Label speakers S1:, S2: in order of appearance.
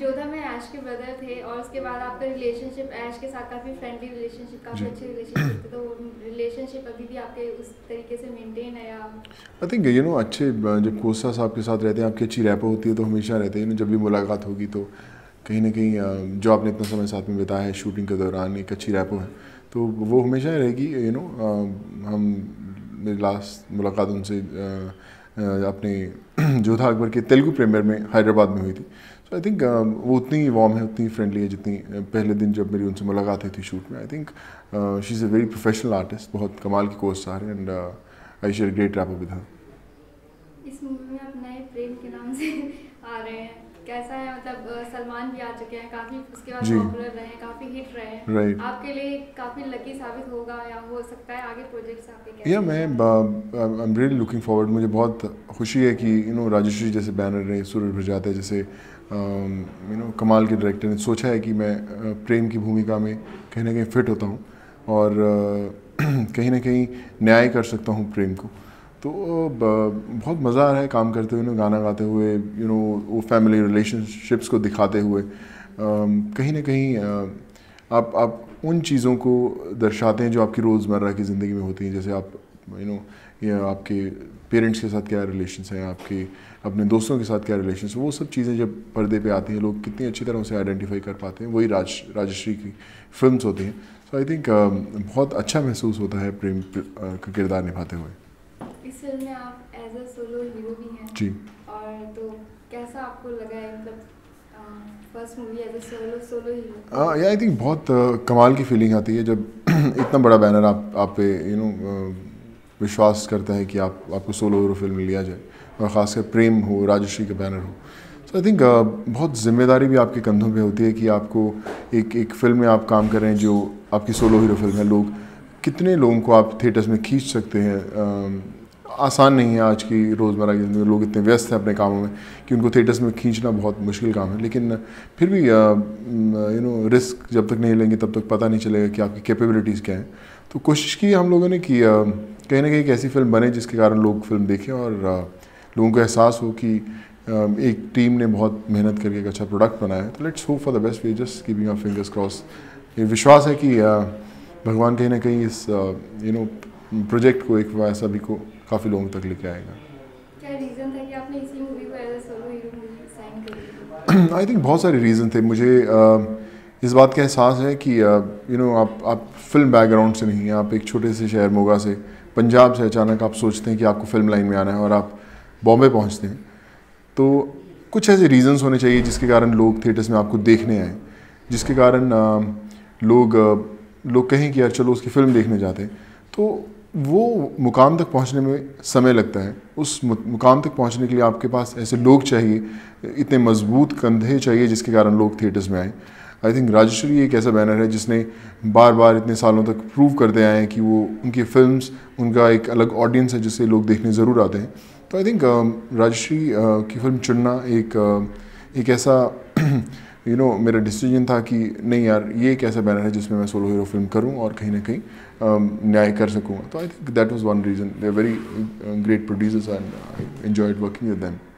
S1: जोधा में ऐश के ब्रदर थे और उसके बाद आपका रिलेशनशिप ऐश के साथ काफ़ी फ्रेंडली रिलेशनशिप, काफ़ी अच्छे रिलेशनशिप थे, तो रिलेशनशिप अभी भी आपके उस तरीके से मेंटेन है या?
S2: आई थिंक अच्छे जब कोस्टा साहब के साथ रहते हैं, आपकी अच्छी रैपो होती है तो हमेशा रहते हैं जब भी मुलाकात होगी तो कहीं ना कहीं जो आपने इतना समय साथ में बिताया है शूटिंग के दौरान, एक अच्छी रैपो है तो वो हमेशा रहेगी। हम मेरी लास्ट मुलाकात उनसे अपने जोधा अकबर के तेलुगु प्रीमियर में हैदराबाद में हुई थी। सो आई थिंक वो उतनी ही वार्म है, उतनी फ्रेंडली है जितनी पहले दिन जब मेरी उनसे मुलाकात हुई थी शूट में। I think she is a very professional artist, बहुत कमाल की को स्टार है and I share great rapport with her.
S1: इस मूवी में आप नए प्रेम के नाम से आ रहे हैं, कैसा है? मतलब सलमान भी आ चुके हैं, काफ़ी उसके बाद
S2: जी
S1: पॉपुलर रहे हैं, काफ़ी हिट रहे हैं,
S2: राइट।
S1: आपके लिए काफ़ी लकी साबित होगा या हो सकता है आगे प्रोजेक्ट्स आपके
S2: या
S1: कैसे
S2: मैं
S1: हैं?
S2: I am really looking forward. मुझे बहुत खुशी है कि राजश्री जैसे बैनर ने, सूरज बरजात्या जैसे कमाल के डायरेक्टर ने सोचा है कि मैं प्रेम की भूमिका में कहीं ना कहीं फिट होता हूँ और कहीं ना कहीं न्याय कर सकता हूँ प्रेम को। तो बहुत मज़ा आ रहा है काम करते हुए, गाना गाते हुए, वो फैमिली रिलेशनशिप्स को दिखाते हुए। कहीं ना कहीं आप उन चीज़ों को दर्शाते हैं जो आपकी रोज़मर्रा की ज़िंदगी में होती हैं, जैसे आप या आपके पेरेंट्स के साथ क्या रिलेशंस हैं, आपके अपने दोस्तों के साथ क्या रिलेशंस, वो सब चीज़ें जब पर्दे पे आती हैं लोग कितनी अच्छी तरह उसे आइडेंटिफाई कर पाते हैं, वही राजश्री की फिल्म्स होती हैं। सो आई थिंक बहुत अच्छा महसूस होता है प्रेम का किरदार निभाते हुए।
S1: इस फिल्म में आप एज अ सोलो हीरो भी हैं
S2: जी
S1: और तो कैसा आपको लगा है, मतलब first movie as a solo hero?
S2: या आई थिंक बहुत कमाल की फीलिंग आती है जब इतना बड़ा बैनर आप पे विश्वास करता है कि आपको सोलो हीरो फिल्म में लिया जाए और ख़ासकर प्रेम हो, राजश्री का बैनर हो। सो आई थिंक बहुत जिम्मेदारी भी आपके कंधों पे होती है कि आपको एक फिल्म में आप काम कर रहे हैं जो आपकी सोलो हीरो फिल्म है। लोग कितने लोगों को आप थिएटर्स में खींच सकते हैं, आसान नहीं है आज की रोज़मर्रा की ज़िंदगी में। लोग इतने व्यस्त हैं अपने कामों में कि उनको थिएटर्स में खींचना बहुत मुश्किल काम है, लेकिन फिर भी रिस्क जब तक नहीं लेंगे तब तक पता नहीं चलेगा कि आपकी कैपेबिलिटीज़ क्या हैं। तो कोशिश की हम लोगों ने कि कहीं ना कहीं एक ऐसी फिल्म बने जिसके कारण लोग फिल्म देखें और लोगों को एहसास हो कि एक टीम ने बहुत मेहनत करके एक अच्छा प्रोडक्ट बनाया है। तो let's hope for the best, we just keeping our fingers cross. ये विश्वास है कि भगवान कहीं ना कहीं इस प्रोजेक्ट को, एक वैसा भी को काफ़ी लोगों तक लेके आएगा।
S1: क्या रीज़न था कि आपने इसी मूवी को as a solo hero movie sign करी?
S2: आई थिंक बहुत सारे रीज़न थे। मुझे इस बात का एहसास है कि आप फिल्म बैकग्राउंड से नहीं हैं, आप एक छोटे से शहर मोगा से, पंजाब से अचानक आप सोचते हैं कि आपको फिल्म लाइन में आना है और आप बॉम्बे पहुंचते हैं। तो कुछ ऐसे रीज़न्स होने चाहिए जिसके कारण लोग थिएटर्स में आपको देखने आए, जिसके कारण लोग कहें कि यार चलो उसकी फ़िल्म देखने जाते हैं। तो वो मुकाम तक पहुंचने में समय लगता है। उस मुकाम तक पहुंचने के लिए आपके पास ऐसे लोग चाहिए, इतने मजबूत कंधे चाहिए जिसके कारण लोग थिएटर्स में आए। आई थिंक राजश्री एक ऐसा बैनर है जिसने बार बार इतने सालों तक प्रूव करते आए हैं कि वो उनकी फिल्म्स, उनका एक अलग ऑडियंस है जिससे लोग देखने ज़रूर आते हैं। तो आई थिंक राजश्री की फिल्म चुनना एक ऐसा मेरा डिसीजन था कि नहीं यार, ये एक ऐसा बैनर है जिसमें मैं सोलो हीरो फिल्म करूं और कहीं ना कहीं न्याय कर सकूँगा। तो I think that was one reason. They are very great producers and I enjoyed working with them.